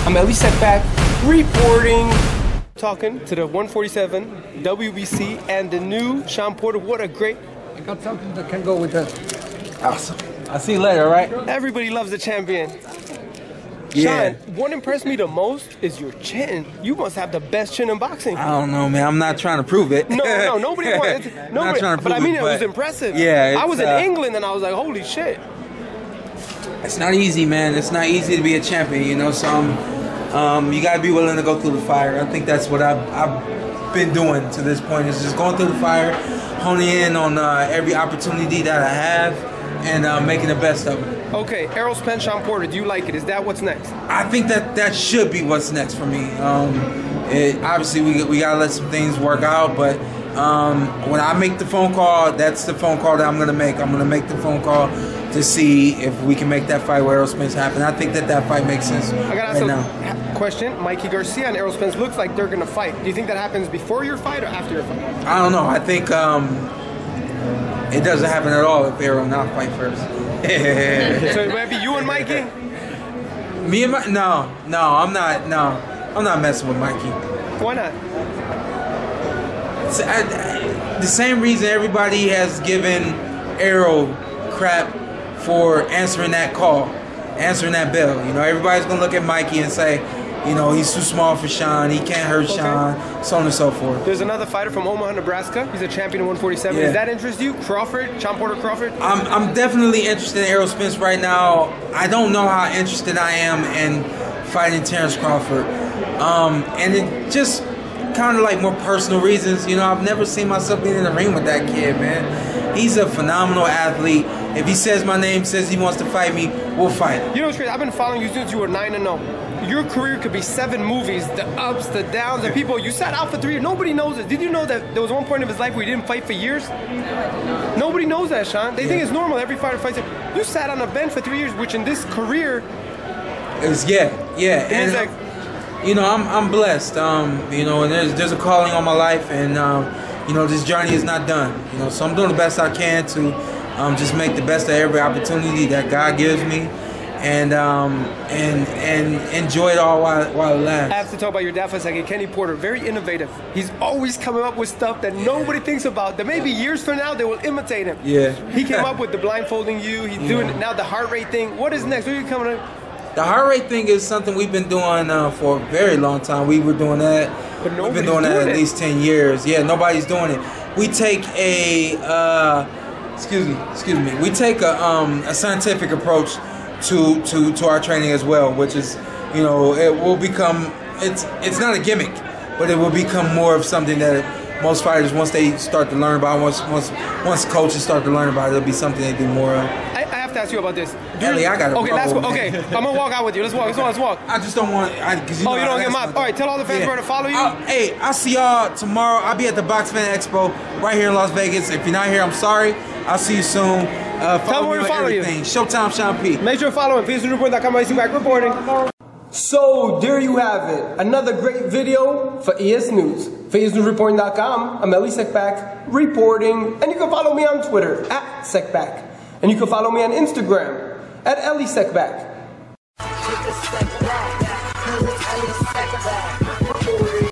I'm Elie Seckbach, reporting, talking to the 147 WBC and the new Shawn Porter. What a great... I got something that can go with that. Awesome. I'll see you later, all right? Everybody loves the champion. Yeah. Shawn, what impressed me the most is your chin. You must have the best chin in boxing. I don't know, man. I'm not trying to prove it. No, nobody wants it. Nobody, not trying to prove but I mean, it was impressive. Yeah. I was in England and I was like, holy shit. It's not easy, man. It's not easy to be a champion, you know. So you gotta be willing to go through the fire. I think that's what I've been doing to this point. Is just going through the fire, honing in on every opportunity that I have, and making the best of it. Okay, Errol Spence, Shawn Porter. Do you like it? Is that what's next? I think that should be what's next for me. Obviously, we gotta let some things work out, but when I make the phone call, that's the phone call that I'm gonna make. I'm gonna make the phone call to see if we can make that fight with Errol Spence happen. I think that fight makes sense I gotta right ask a question. Mikey Garcia and Errol Spence looks like they're gonna fight. Do you think that happens before your fight or after your fight? I don't know. I think it doesn't happen at all if Errol not fight first. So it might be you and Mikey? Me and Mikey? No, I'm not. No, I'm not messing with Mikey. Why not? The same reason everybody has given Errol crap for answering that call, answering that bell. You know, everybody's gonna look at Mikey and say, you know, he's too small for Shawn, he can't hurt Shawn, so on and so forth. There's another fighter from Omaha, Nebraska. He's a champion in 147. Yeah. Does that interest you? Crawford, Shawn Porter Crawford? I'm definitely interested in Errol Spence right now. I don't know how interested I am in fighting Terrence Crawford. And it just kind of like more personal reasons. You know, I've never seen myself being in the ring with that kid, man. He's a phenomenal athlete. If he says my name, says he wants to fight me, we'll fight. You know what's crazy? I've been following you since you were 9-0. Your career could be 7 movies, the ups, the downs, and people, you sat out for 3 years. Nobody knows it. Did you know that there was one point of his life where he didn't fight for years? Nobody knows that, Shawn. They think it's normal. Every fighter fights it. You sat on a bench for 3 years, which in this career... Yeah. And like, you know, I'm blessed. You know, and there's a calling on my life, and you know, this journey is not done. You know, so I'm doing the best I can to just make the best of every opportunity that God gives me, and enjoy it all while it lasts. I have to talk about your dad for a second. Kenny Porter, very innovative. He's always coming up with stuff that nobody thinks about, that maybe years from now they will imitate him. Yeah. He came up with the blindfolding you. He's doing now the heart rate thing. What is next? What are you coming up? The heart rate thing is something we've been doing for a very long time. We were doing that. But we've been doing that at least 10 years. Yeah, nobody's doing it. We take a excuse me. We take a scientific approach to our training as well, which is, you know, it will become, it's not a gimmick, but it will become more of something that most fighters, once they start to learn about, once coaches start to learn about it, it'll be something they do more of. I have to ask you about this. Elie, I got to Okay, I'm gonna walk out with you. Let's walk. I just don't want. Cause you know you don't get mobbed. All right, tell all the fans where to follow you. Hey, I'll see y'all tomorrow. I'll be at the Box Fan Expo right here in Las Vegas. If you're not here, I'm sorry. I'll see you soon. Tell me where to follow you. Showtime, Shawn P. Make sure to follow him. EsNews.com. Elie Seckbach reporting. So there you have it. Another great video for ES News. For EsNewsReporting.com, I'm Elie Seckbach reporting, and you can follow me on Twitter @Seckbach. And you can follow me on Instagram @Elie Seckbach.